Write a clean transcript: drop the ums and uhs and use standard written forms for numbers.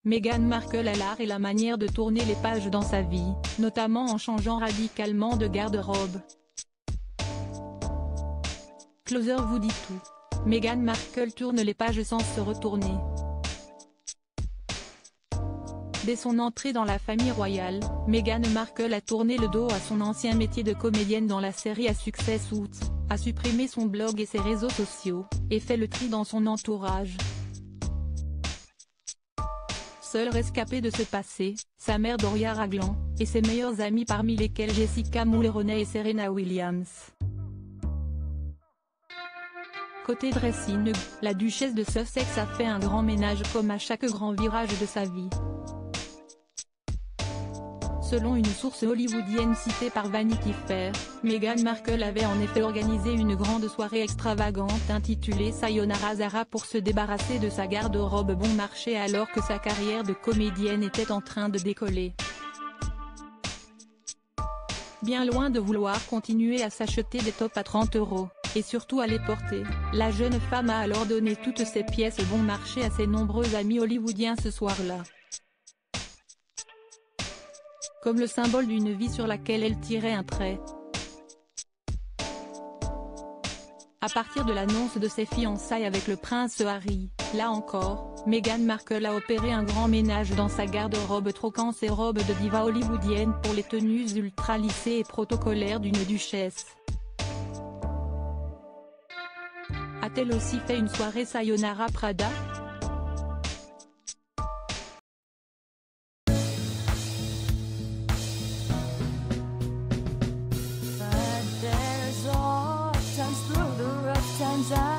Meghan Markle a l'art et la manière de tourner les pages dans sa vie, notamment en changeant radicalement de garde-robe. Closer vous dit tout. Meghan Markle tourne les pages sans se retourner. Dès son entrée dans la famille royale, Meghan Markle a tourné le dos à son ancien métier de comédienne dans la série à succès Suits, a supprimé son blog et ses réseaux sociaux, et fait le tri dans son entourage. Seule rescapée de ce passé, sa mère Doria Ragland, et ses meilleures amies parmi lesquelles Jessica Mulroney et Serena Williams. Côté dressing, la duchesse de Sussex a fait un grand ménage comme à chaque grand virage de sa vie. Selon une source hollywoodienne citée par Vanity Fair, Meghan Markle avait en effet organisé une grande soirée extravagante intitulée Sayonara Zara pour se débarrasser de sa garde-robe bon marché alors que sa carrière de comédienne était en train de décoller. Bien loin de vouloir continuer à s'acheter des tops à 30 €, et surtout à les porter, la jeune femme a alors donné toutes ses pièces bon marché à ses nombreux amis hollywoodiens ce soir-là. Comme le symbole d'une vie sur laquelle elle tirait un trait. À partir de l'annonce de ses fiançailles avec le prince Harry, là encore, Meghan Markle a opéré un grand ménage dans sa garde-robe troquant ses robes de diva hollywoodienne pour les tenues ultra lissées et protocolaires d'une duchesse. A-t-elle aussi fait une soirée Sayonara Prada ? Times